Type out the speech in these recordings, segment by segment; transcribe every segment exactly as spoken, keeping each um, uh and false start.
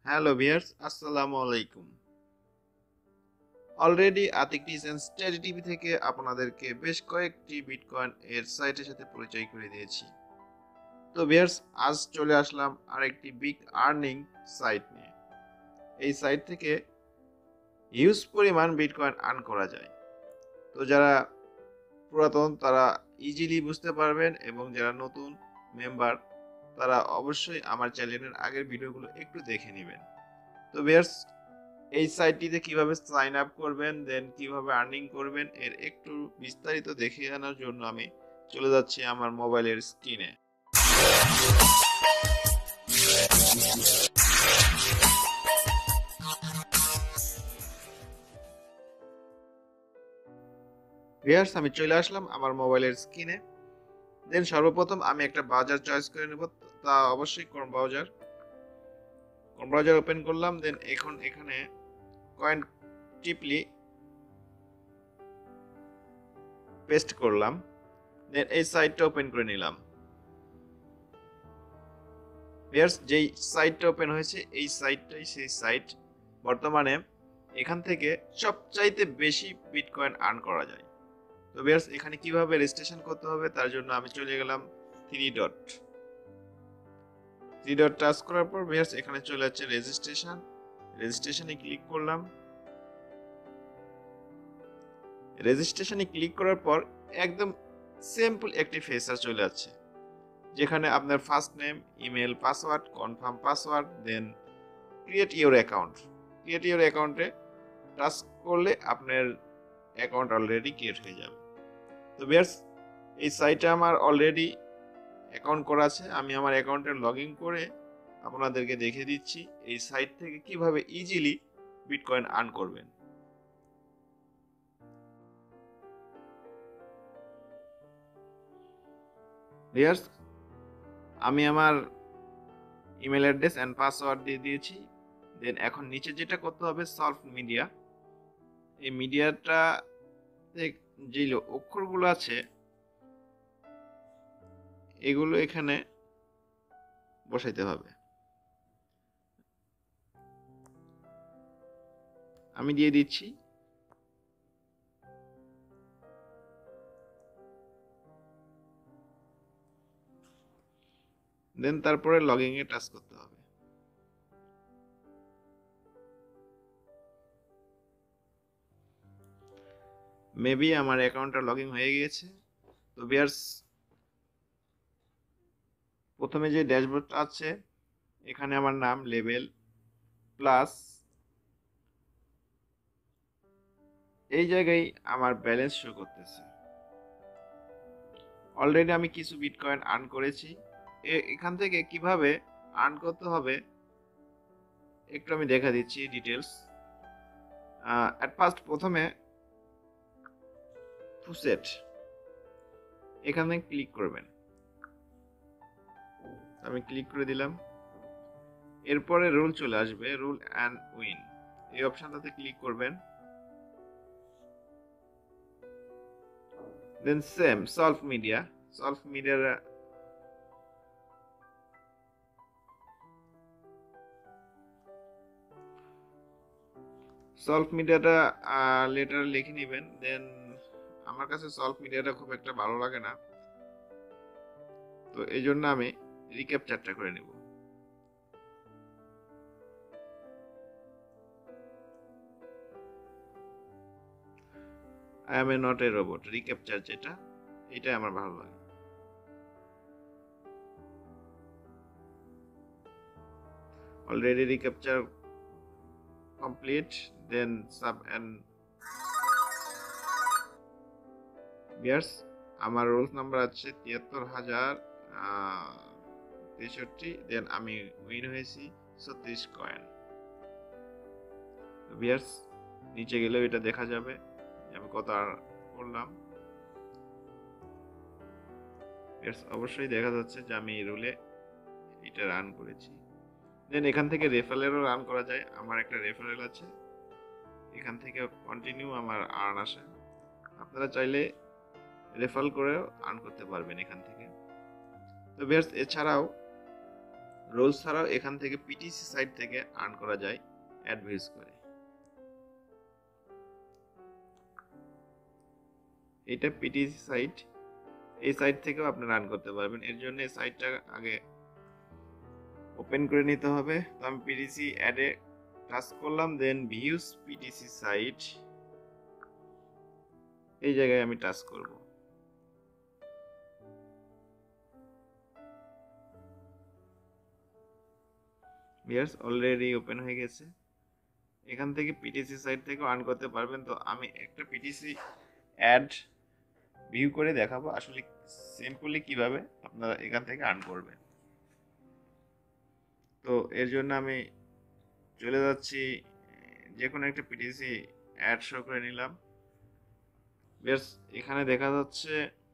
Hello viewers, আসসালামু আলাইকুম। Already Atik design study TV থেকে আপনাদেরকে বেশ কয়েকটি বিটকয়েন এর সাইটের সাথে পরিচয় করে দিয়েছি। তো ভিউয়ার্স, আজ চলে আসলাম আরেকটি বিগ আর্নিং সাইট নিয়ে। এই সাইট থেকে হিউজ পরিমাণ বিটকয়েন আর্ন করা যায়। তো যারা পুরাতন তারা ইজিলি বুঝতে পারবেন, এবং যারা নতুন মেম্বার তারা অবশ্যই আমার চ্যানেলের আগের ভিডিওগুলো একটু দেখে নেবেন। তো ভিউয়ার্স, এই সাইটটিতে কিভাবে সাইন আপ করবেন, দেন কিভাবে আর্নিং করবেন এর একটু বিস্তারিত দেখে আনার জন্য আমি চলে যাচ্ছি আমার মোবাইলের স্ক্রিনে। ভিউয়ার্স, আমি চলে আসলাম আমার মোবাইলের স্ক্রিনে। দেন সর্বপ্রথম আমি একটা ব্রাউজার চয়েস করে নেব, তা অবশ্যই Chrome browser. Chrome browser open করলাম। দেন এখন এখানে কয়েন টিপলি পেস্ট করলাম। দেন এই সাইটটা ওপেন করে নিলাম। ভিউয়ার্স, যেই সাইটটা ওপেন হয়েছে এই সাইটটাই সেই সাইট। বর্তমানে এখান থেকে সবচাইতে বেশি বিটকয়েন আর্ন করা যায়। তো ভিউয়ার্স, এখানে কিভাবে রেজিস্ট্রেশন করতে হবে তার জন্য আমি চলে গেলাম three dot three dot touch করার পর ভিউয়ার্স এখানে চলে যাচ্ছে রেজিস্ট্রেশন। রেজিস্ট্রেশনে ক্লিক করলাম। রেজিস্ট্রেশনে ক্লিক করার পর একদম সিম্পল একটি ফেসার চলে যাচ্ছে, যেখানে আপনার first name, email, password, confirm password, then create your account. Create your অ্যাকাউন্টে টাচ করলে আপনার অ্যাকাউন্ট অলরেডি ক্রিয়েট হয়ে যাবে। তো ভিউয়ার্স, এই সাইটে আমার অলরেডি অ্যাকাউন্ট করা আছে। আমি আমার অ্যাকাউন্টে লগ ইন করে আপনাদেরকে দেখিয়ে দিচ্ছি এই সাইট থেকে কিভাবে ইজিলি বিটকয়েন আর্ন করবেন। ভিউয়ার্স, আমি আমার ইমেল অ্যাড্রেস অ্যান্ড পাসওয়ার্ড দিয়ে দিয়েছি। দেন এখন নিচে যেটা করতে হবে, সলভ মিডিয়া। এই মিডিয়াটা যে অক্ষরগুলো আছে এগুলো এখানে বসাইতে হবে। আমি দিয়ে দিচ্ছি। দেন তারপরে লগইন এ টাচ করতে হবে। মেবি আমার অ্যাকাউন্টটা লগ ইন হয়ে গিয়েছে। তো ভিউয়ার্স, প্রথমে যে ড্যাশবোর্ডটা আছে এখানে আমার নাম, লেভেল, প্লাস এই জায়গায় আমার ব্যালেন্স শো করতেছে। অলরেডি আমি কিছু বিটকয়েন আর্ন করেছি। এখান থেকে কিভাবে আর্ন করতে হবে একটু আমি দেখা দিচ্ছি ডিটেলস। অ্যাট ফার্স্ট প্রথমে ফুসেট এখানে ক্লিক করবেন। আমি ক্লিক করে দিলাম। এরপরে রুল চলে আসবে, রুল অ্যান্ড উইন। এই অপশনটাতে ক্লিক করবেন। Then same solve media. Solve মিডিয়ার সলভ মিডিয়াটা লেটার লিখে নেবেন। দেন আমার কাছে সলভ মিডিয়াটা খুব একটা ভালো লাগে না, তো এই জন্য আমি রিক্যাপচারটা করে নেব। I am a not a robot, recaptcha যেটা, এটাই আমার ভালো লাগে। Already recaptcha complete. Then sub and viewers, আমার রোলস নাম্বার আছে তিয়াত্তর হাজার তেষট্টি। দেন আমি উইন হয়েছি ছত্রিশ কয়েন। ভিউয়ার্স, নিচে গেলেও এটা দেখা যাবে আমি কত করলাম। অবশ্যই দেখা যাচ্ছে যে আমি রুলে এটা রান করেছি। দেন এখান থেকে রেফারেলও রান করা যায়। আমার একটা রেফারেল আছে, এখান থেকে কন্টিনিউ আমার আর্ন আসে। আপনারা চাইলে রেফারেল করেও আর্ন করতে পারবেন এখান থেকে। তো ভিউয়ার্স, এছাড়াও রোলস ছাড়াও এখান থেকে পিটিসি সাইট থেকে আর্ন করা যায় অ্যাড ভিউজ করে। এটা পিটিসি সাইট, এই সাইট থেকেও আপনারা আর্ন করতে পারবেন। এর জন্য এই সাইটটা আগে ওপেন করে নিতে হবে। তো আমি পিটিসি অ্যাডে টাচ করলাম, দেন ভিউজ পিটিসি সাইট, এই জায়গায় আমি টাচ করব। ভিউয়ার্স অলরেডি ওপেন হয়ে গেছে। এখান থেকে পিটিসি সাইট থেকে আর্ন করতে পারবেন। তো আমি একটা পিটিসি অ্যাড ভিউ করে দেখাবো আসলে সিম্পলি কিভাবে আপনারা এখান থেকে আর্ন করবেন। তো এর জন্য আমি চলে যাচ্ছি, যে কোনো একটা পিটিসি অ্যাড শো করে নিলাম। বেশ, এখানে দেখা যাচ্ছে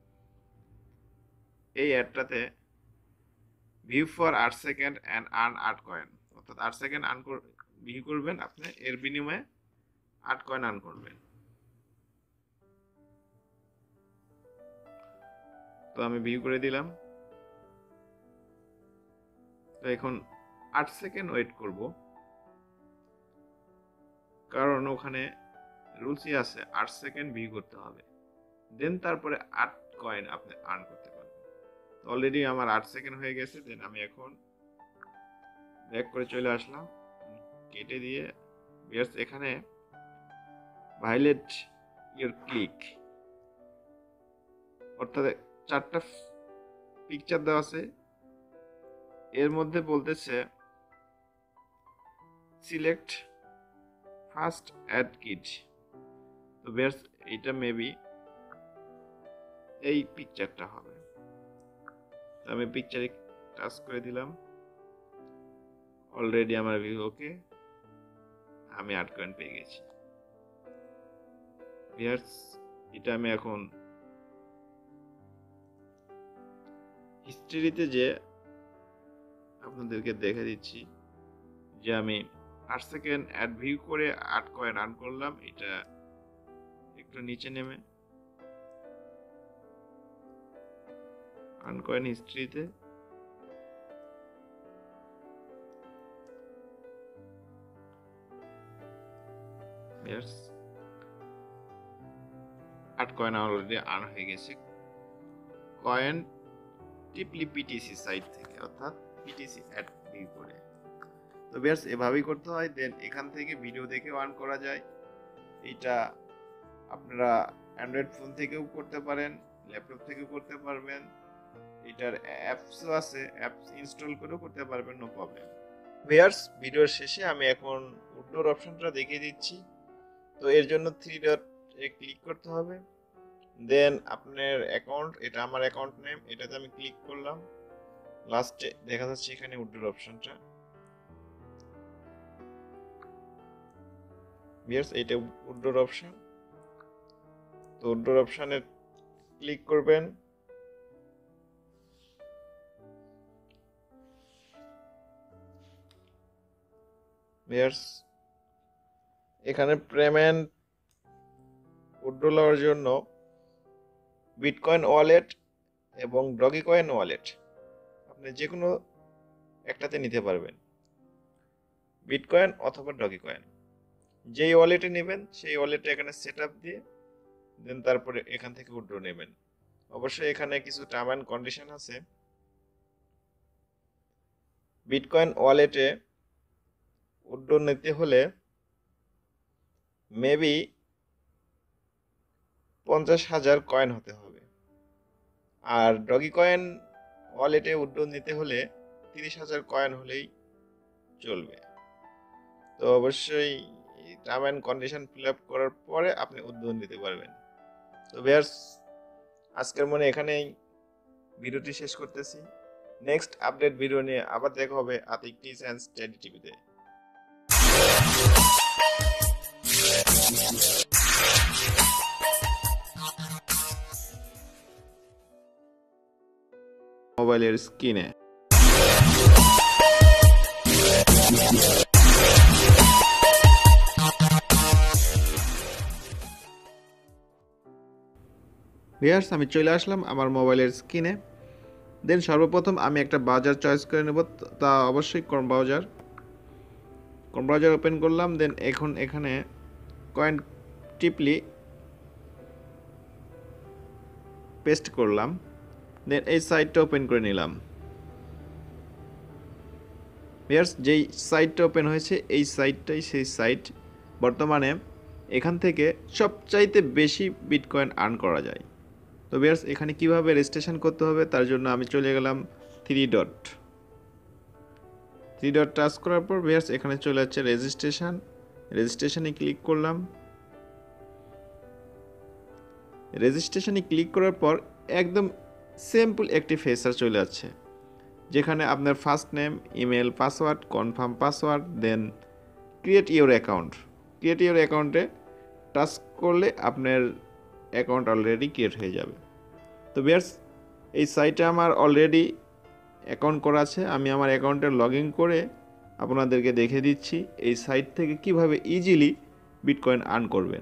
এই অ্যাডটাতে ভিউ ফর আট সেকেন্ড অ্যান্ড আর্ন আট কয়েন, অর্থাৎ আট সেকেন্ড আর্ন ভিউ করবেন আপনি, এর বিনিময়ে আট কয়েন আর্ন করবেন। তো আমি ভিউ করে দিলাম। তো এখন আট সেকেন্ড ওয়েট করব, কারণ ওখানে রুলসই আছে আট সেকেন্ড ভিউ করতে হবে, দেন তারপরে আট কয়েন আপনি আর্ন করতে পারবেন। অলরেডি আমার আট সেকেন্ড হয়ে গেছে। দেন আমি এখন ব্যাক করে চলে আসলাম, কেটে দিয়ে বেশ এখানে ভাইলেট ইওর ক্লিক, অর্থাৎ চারটা পিকচার দেওয়া আছে, এর মধ্যে বলতেছে সিলেক্ট ফার্স্ট অ্যাড কিড। তো বেশ এইটা মেবি এই পিকচারটা হবে। তো আমি পিকচারে টাচ করে দিলাম, অলরেডি আমার ভিউ ওকে, আমি আট কয়েন পেয়ে গেছি। ভিউয়ার্স এটা আমি এখন হিস্ট্রিতে যে আপনাদেরকে দেখে দিচ্ছি যে আমি আট সেকেন্ড অ্যাড ভিউ করে আট কয়েন আর্ন করলাম। এটা একটু নিচে নেমে আর্ন কয়েন হিস্ট্রিতে আট কয়েন অলরেডি আর্ন হয়ে গেছে কয়েন টিপলি পিটিসি সাইট থেকে, অর্থাৎ পিটিসি অ্যাড ভিউ করে। তো বেশ এভাবেই করতে হয়। দেন এখান থেকে ভিডিও দেখেও আর্ন করা যায়। এটা আপনারা অ্যান্ড্রয়েড ফোন থেকেও করতে পারেন, ল্যাপটপ থেকেও করতে পারবেন, এটার অ্যাপসও আছে, অ্যাপস ইনস্টল করেও করতে পারবেন, নো প্রবলেম। ভিউয়ার্স ভিডিওর শেষে আমি এখন উইড্রোর অপশনটা দেখিয়ে দিচ্ছি। তো এর জন্য থ্রি ডট এ ক্লিক করতে হবে, দেন আপনার অ্যাকাউন্ট, এটা আমার অ্যাকাউন্ট নেম, এটাতে আমি ক্লিক করলাম। লাস্টে দেখা যাচ্ছে এখানে উইড্রোর অপশনটা। ভিউয়ার্স এটা উইড্রোর অপশন। তো উইড্রোর অপশনে ক্লিক করবেন, ভিউয়ার্স এখানে পেমেন্ট উইড্রো নেওয়ার জন্য বিটকয়েন ওয়ালেট এবং ডগি কয়েন ওয়ালেট আপনি যে কোনো একটাতে নিতে পারবেন, বিটকয়েন অথবা ডগি কয়েন। যেই ওয়ালেটে নেবেন সেই ওয়ালেটে এখানে সেট আপ দিয়ে দেন তারপরে এখান থেকে উইড্রো নেবেন। অবশ্যই এখানে কিছু টার্ম অ্যান্ড কন্ডিশন আছে। বিটকয়েন ওয়ালেটে উইড্রো নিতে হলে মেবি পঞ্চাশ হাজার কয়েন হতে হবে, আর ডগি কয়েন ওয়ালেটে উইড্রো নিতে হলে তিরিশ হাজার কয়েন হলেই চলবে। তো অবশ্যই term and condition fill up করার পরে আপনি উইড্রো নিতে পারবেন। তো ভিউয়ার্স আজকের মনে এখানেই ভিডিওটি শেষ করতেছি। নেক্সট আপডেট ভিডিও নিয়ে আবার দেখা হবে আতিক টিপস অ্যান্ড স্টাডি টিভিতে। মোবাইলের স্ক্রিনে ভিউয়ার্স আমি চলে আসলাম আমার মোবাইলের স্ক্রিনে। দেন সর্বপ্রথম আমি একটা ব্রাউজার চয়েস করে নেব, তা অবশ্যই Chrome browser. Chrome browser open করলাম, দেন এখন এখানে কয়েন টিপলি পেস্ট করলাম, দেন এই সাইটটা ওপেন করে নিলাম। ভিউয়ার্স, যেই সাইটটা ওপেন হয়েছে এই সাইটটাই সেই সাইট। বর্তমানে এখান থেকে সবচাইতে বেশি বিটকয়েন আর্ন করা যায়। তো ভিউয়ার্স, এখানে কিভাবে রেজিস্ট্রেশন করতে হবে তার জন্য আমি চলে গেলাম three dot three dot touch করার পর ভিউয়ার্স এখানে চলে যাচ্ছে রেজিস্ট্রেশন। রেজিস্ট্রেশনে ক্লিক করলাম। রেজিস্ট্রেশনে ক্লিক করার পর একদম সিম্পল একটি ফেসার চলে যাচ্ছে, যেখানে আপনার first name, email, password, confirm password, then create your account. Create your অ্যাকাউন্টে টাচ করলে আপনার অ্যাকাউন্ট অলরেডি ক্রিয়েট হয়ে যাবে। তো ভিউয়ার্স, এই সাইটে আমার অলরেডি অ্যাকাউন্ট করা আছে। আমি আমার অ্যাকাউন্টে লগ ইন করে আপনাদেরকে দেখে দিচ্ছি এই সাইট থেকে কিভাবে ইজিলি বিটকয়েন আর্ন করবেন।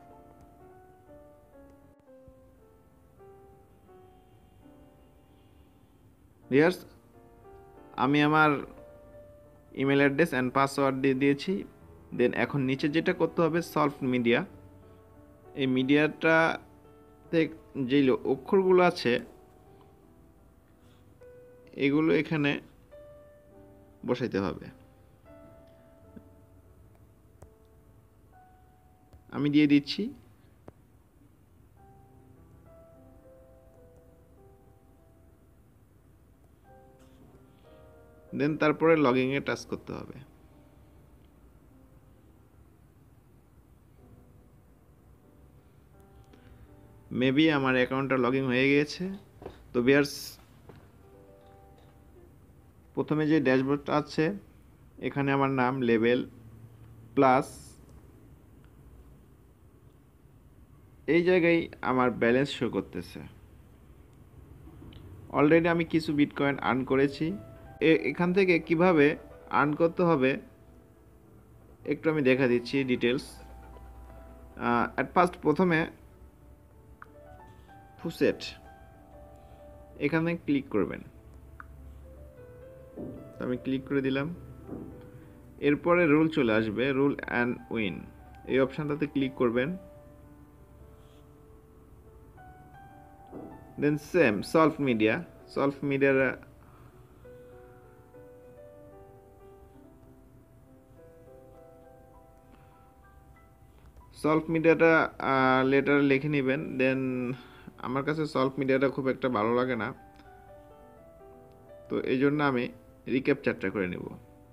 ভিউয়ার্স, আমি আমার ইমেল অ্যাড্রেস অ্যান্ড পাসওয়ার্ড দিয়ে দিয়েছি। দেন এখন নিচে যেটা করতে হবে, সলভ মিডিয়া। এই মিডিয়াটাতে যেই অক্ষরগুলো আছে এগুলো এখানে বসাইতে হবে। আমি দিয়ে দিচ্ছি। দেন তারপরে লগইনে টাচ করতে হবে। মেবি আমার অ্যাকাউন্টটা লগ ইন হয়ে গিয়েছে। তো ভিউয়ার্স, প্রথমে যে ড্যাশবোর্ডটা আছে এখানে আমার নাম, লেভেল, প্লাস এই জায়গায় আমার ব্যালেন্স শো করতেছে। অলরেডি আমি কিছু বিটকয়েন আর্ন করেছি। এখান থেকে কিভাবে আর্ন করতে হবে একটু আমি দেখা দিচ্ছি ডিটেলস। অ্যাট ফার্স্ট প্রথমে ফুসেট এখানে ক্লিক করবেন। আমি ক্লিক করে দিলাম। এরপরে রুল চলে আসবে, রুল অ্যান্ড উইন। এই অপশানটাতে ক্লিক করবেন। Then same solve media. Solve মিডিয়ার সলভ মিডিয়াটা লেটার লিখে নেবেন। দেন আমার কাছে সলভ মিডিয়াটা খুব একটা ভালো লাগে না, তো এই জন্য আমি রিক্যাপচারটা করে নেব।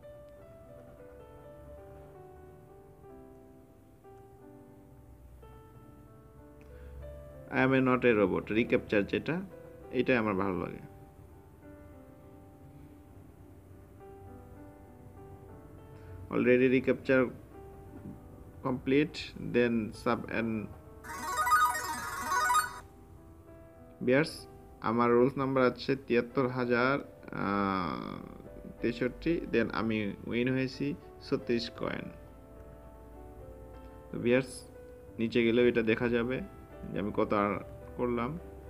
I am a not a robot, recaptcha যেটা, এটাই আমার ভালো লাগে। Already recaptcha complete. Then sub and viewers, আমার রুলস নাম্বার আছে তিয়াত্তর হাজার তেষট্টি। দেন আমি উইন হয়েছি ছত্রিশ কয়েন। তো ভিউয়ার্স, নিচে গেলেও এটা দেখা যাবে যে আমি কত করলাম।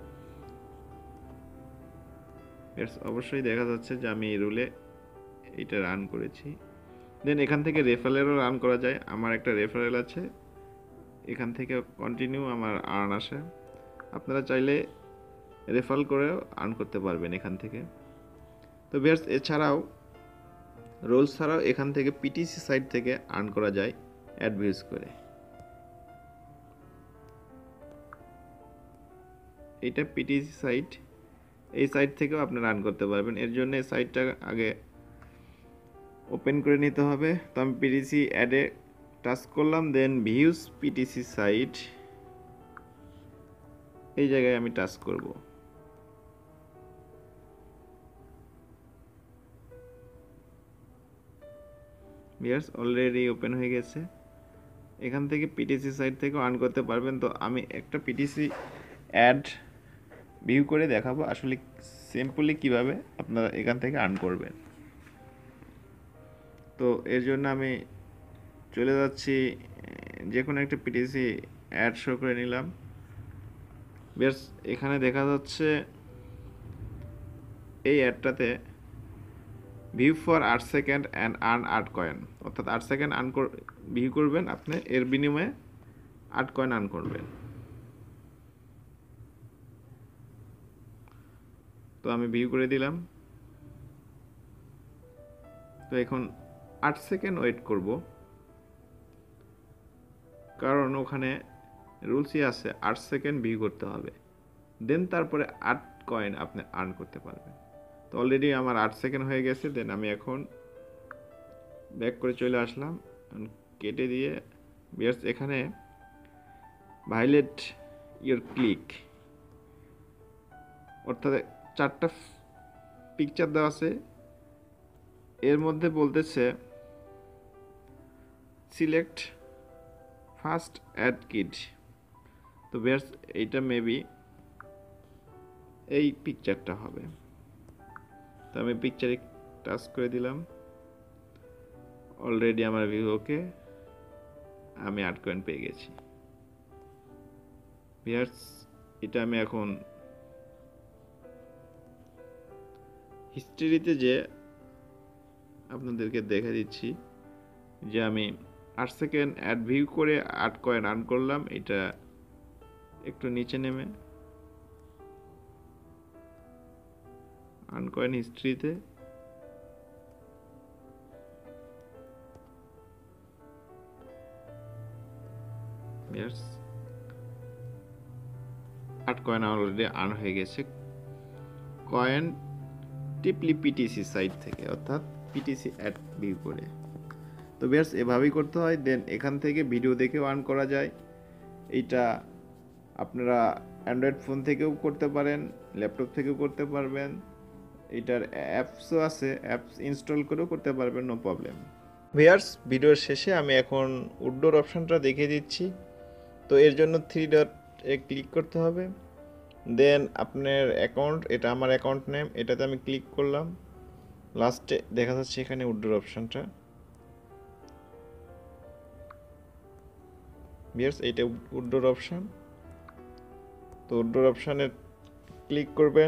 ভিউয়ার্স, অবশ্যই দেখা যাচ্ছে যে আমি এই রুলে এটা রান করেছি। দেন এখান থেকে রেফারেলও রান করা যায়। আমার একটা রেফারেল আছে, এখান থেকে কন্টিনিউ আমার আর্ন আসে। আপনারা চাইলে রেফারেল করেও আর্ন করতে পারবেন এখান থেকে। তো ভিউয়ার্স, এছাড়াও রোলস ছাড়াও এখান থেকে পিটিসি সাইট থেকে আর্ন করা যায় অ্যাড ভিউজ করে। এটা পিটিসি সাইট, এই সাইট থেকেও আপনারা আর্ন করতে পারবেন। এর জন্য এই সাইটটা আগে ওপেন করে নিতে হবে। তো আমি পিটিসি অ্যাডে টাচ করলাম, দেন ভিউজ পিটিসি সাইট, এই জায়গায় আমি টাচ করব। ভিউয়ার্স, অলরেডি ওপেন হয়ে গেছে। এখান থেকে পিটিসি সাইট থেকেও আর্ন করতে পারবেন। তো আমি একটা পিটিসি অ্যাড ভিউ করে দেখাবো আসলে সিম্পলি কিভাবে আপনারা এখান থেকে আর্ন করবেন। তো এর জন্য আমি চলে যাচ্ছি, যে কোনো একটা পিটিসি অ্যাড শো করে নিলাম। বেশ, এখানে দেখা যাচ্ছে এই অ্যাডটাতে ভিউ ফর আট সেকেন্ড অ্যান্ড আর্ন আট কয়েন, অর্থাৎ আট সেকেন্ড আর্ন ভিউ করবেন আপনি, এর বিনিময়ে আট কয়েন আর্ন করবেন। তো আমি ভিউ করে দিলাম। তো এখন আট সেকেন্ড ওয়েট করব, কারণ ওখানে রুলসই আছে আট সেকেন্ড ভিউ করতে হবে, দেন তারপরে আট কয়েন আপনি আর্ন করতে পারবেন। তো অলরেডি আমার আট সেকেন্ড হয়ে গেছে। দেন আমি এখন ব্যাক করে চলে আসলাম, কেটে দিয়ে বিয়ার্স এখানে ভাইলেট ইয়োর ক্লিক, অর্থাৎ চারটা পিকচার দেওয়া আছে, এর মধ্যে বলতেছে সিলেক্ট ফার্স্ট অ্যাড কিড। তো বিয়ার্স এইটা মেবি এই পিকচারটা হবে। তো আমি পিকচারে টাচ করে দিলাম, অলরেডি আমার ভিউ ওকে, আমি আট কয়েন পেয়ে গেছি। ভিউয়ার্স এটা আমি এখন হিস্ট্রিতে যে আপনাদেরকে দেখে দিচ্ছি যে আমি আট সেকেন্ড অ্যাড ভিউ করে আট কয়েন আর্ন করলাম। এটা একটু নিচে নেমে আর্ন কয়েন হিস্ট্রিতে আট কয়েন অলরেডি আর্ন হয়ে গেছে কয়েন টিপলি পিটিসি সাইট থেকে, অর্থাৎ পিটিসি অ্যাড ভিউ করে। তো বিয়ার্স এভাবেই করতে হয়। দেন এখান থেকে ভিডিও দেখেও আর্ন করা যায়। এইটা আপনারা অ্যান্ড্রয়েড ফোন থেকেও করতে পারেন, ল্যাপটপ থেকেও করতে পারবেন, এটার অ্যাপসও আছে, অ্যাপস ইনস্টল করেও করতে পারবেন, নো প্রবলেম। ভিউয়ার্স ভিডিওর শেষে আমি এখন উইড্রোর অপশানটা দেখিয়ে দিচ্ছি। তো এর জন্য থ্রি ডট এ ক্লিক করতে হবে, দেন আপনার অ্যাকাউন্ট, এটা আমার অ্যাকাউন্ট নেম, এটাতে আমি ক্লিক করলাম। লাস্টে দেখা যাচ্ছে এখানে উইড্রোর অপশানটা। ভিউয়ার্স এইটা উইড্রোর অপশান। তো উইড্রোর অপশানে ক্লিক করবেন,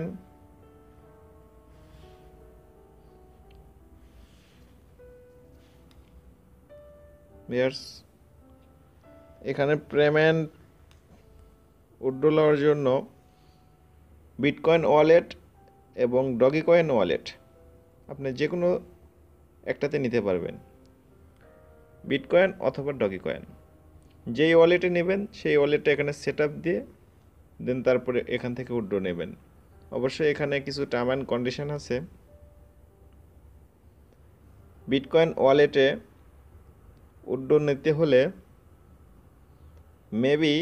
ভিউয়ার্স এখানে পেমেন্ট উইড্রো নেওয়ার জন্য বিটকয়েন ওয়ালেট এবং ডগি কয়েন ওয়ালেট আপনি যে কোনো একটাতে নিতে পারবেন, বিটকয়েন অথবা ডগি কয়েন। যেই ওয়ালেটে নেবেন সেই ওয়ালেটটা এখানে সেট আপ দিয়ে দেন তারপরে এখান থেকে উইড্রো নেবেন। অবশ্যই এখানে কিছু টার্ম অ্যান্ড কন্ডিশন আছে। বিটকয়েন ওয়ালেটে উইড্রো নিতে হলে মেবি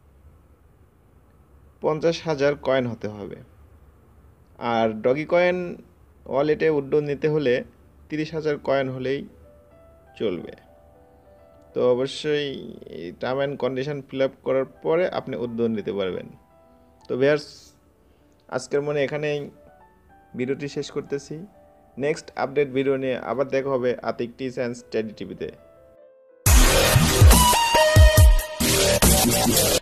পঞ্চাশ হাজার কয়েন হতে হবে, আর ডগি কয়েন ওয়ালেটে উইড্রো নিতে হলে তিরিশ হাজার কয়েন হলেই চলবে। তো অবশ্যই term and condition fill up করার পরে আপনি উইড্রো নিতে পারবেন। তো ভিউয়ার্স আজকের মনে এখানেই ভিডিওটি শেষ করতেছি। নেক্সট আপডেট ভিডিও নিয়ে আবার দেখা হবে আতিক টিচ অ্যান্ড স্টাডি টিভিতে।